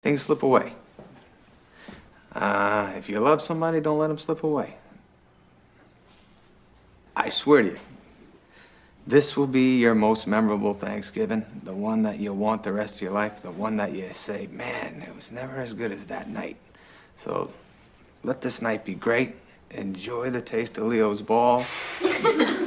Things slip away. If you love somebody, don't let them slip away. I swear to you, this will be your most memorable Thanksgiving, the one that you'll want the rest of your life, the one that you say, man, it was never as good as that night. So let this night be great. Enjoy the taste of Leo's ball.